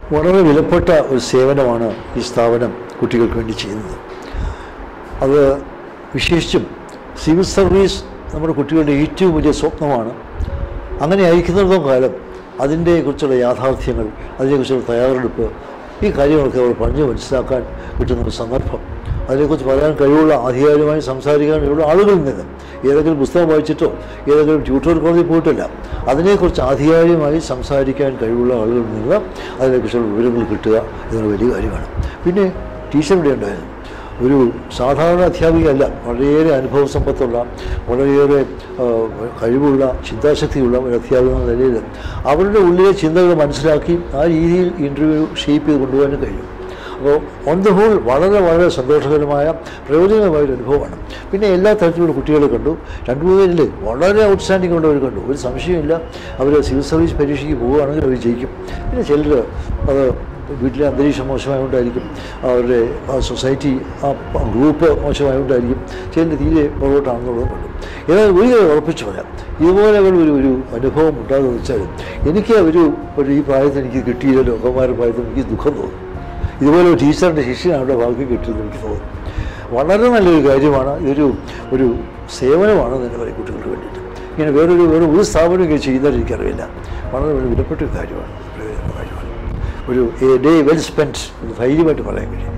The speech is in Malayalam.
വളരെ വിലപ്പെട്ട ഒരു സേവനമാണ് ഈ സ്ഥാപനം കുട്ടികൾക്ക് വേണ്ടി ചെയ്യുന്നത്. അത് വിശേഷിച്ചും സിവിൽ സർവീസ് നമ്മുടെ കുട്ടികളുടെ ഏറ്റവും വലിയ സ്വപ്നമാണ്. അങ്ങനെ അയക്കുന്നിടത്തോളം കാലം അതിനെക്കുറിച്ചുള്ള യാഥാർത്ഥ്യങ്ങൾ, അതിനെക്കുറിച്ചുള്ള തയ്യാറെടുപ്പ്, ഈ കാര്യങ്ങളൊക്കെ അവർ പറഞ്ഞ് മനസ്സിലാക്കാൻ കിട്ടുന്നൊരു സന്ദർഭം, അതിനെക്കുറിച്ച് പറയാൻ കഴിവുള്ള ആധികാരികമായി സംസാരിക്കാൻ കഴിവുള്ള ആളുകളിൽ നിന്ന്, ഏതെങ്കിലും പുസ്തകം വായിച്ചിട്ടോ ഏതെങ്കിലും ട്യൂട്ടോറിയൽ കോളേജിൽ പോയിട്ടില്ല, അതിനെക്കുറിച്ച് ആധികാരികമായി സംസാരിക്കാൻ കഴിവുള്ള ആളുകളിൽ നിന്ന് അതിനെക്കുറിച്ചുള്ള വിവരങ്ങൾ കിട്ടുക എന്നൊരു വലിയ കാര്യമാണ്. പിന്നെ ടീച്ചർ ഇവിടെ ഉണ്ടായിരുന്നു. ഒരു സാധാരണ അധ്യാപികയല്ല, വളരെയേറെ അനുഭവ സമ്പത്തുള്ള, വളരെയേറെ കഴിവുള്ള, ചിന്താശക്തിയുള്ള ഒരു അധ്യാപിക എന്ന നിലയിൽ അവരുടെ ഉള്ളിലെ ചിന്തകൾ മനസ്സിലാക്കി ആ രീതിയിൽ ഇൻ്റർവ്യൂ ഷേപ്പ് ചെയ്ത് കൊണ്ടുപോകാനും കഴിയും. അപ്പോൾ ഓൺ ദ ഹോൾ വളരെ വളരെ സന്തോഷകരമായ പ്രയോജനകരമായൊരു അനുഭവമാണ്. പിന്നെ എല്ലാ തരത്തിലുള്ള കുട്ടികളെ കണ്ടു. 2-3 പേരിൽ വളരെ ഔട്ട്സ്റ്റാൻഡിംഗ് ഉള്ളവർ കണ്ടു. ഒരു സംശയമില്ല, അവർ സിവിൽ സർവീസ് പരീക്ഷയ്ക്ക് പോവുകയാണെങ്കിൽ അവർ ജയിക്കും. പിന്നെ ചിലർ അത് വീട്ടിലെ അന്തരീക്ഷം മോശമായതുകൊണ്ടായിരിക്കും, അവരുടെ സൊസൈറ്റി ഗ്രൂപ്പ് മോശമായതുകൊണ്ടായിരിക്കും, ചിലർ തീരെ പുറകോട്ടാണെന്നുള്ളത് കണ്ടു. ഏതായാലും ഒരു കാര്യം ഉറപ്പിച്ച് പറയാം, ഇതുപോലെ ഒരു അനുഭവം ഉണ്ടാകുമെന്ന് വെച്ചാൽ എനിക്ക് ഈ പ്രായത്തിൽ എനിക്ക് കിട്ടിയല്ലോ, അമ്മമാരുടെ പ്രായത്തിൽ എനിക്ക് ദുഃഖം തോന്നും. ഇതുപോലെ ഒരു ടീച്ചറിൻ്റെ ശിഷ്യനാണ് ഭാഗ്യം കിട്ടിയതെന്ന് എനിക്ക് തോന്നുന്നു. വളരെ നല്ലൊരു കാര്യമാണ്. ഒരു സേവനമാണ് തന്നെ പറയും കുട്ടികൾക്ക് വേണ്ടിയിട്ട്. ഇങ്ങനെ വേറെ സ്ഥാപനം ഇങ്ങനെ ചെയ്യുന്നതിന് എനിക്കറിയില്ല. വളരെ വിലപ്പെട്ടൊരു കാര്യമാണ്, ഒരു ഡേ വെൽ സ്പെൻറ്റ് ധൈര്യമായിട്ട് പറയാൻ കഴിയും.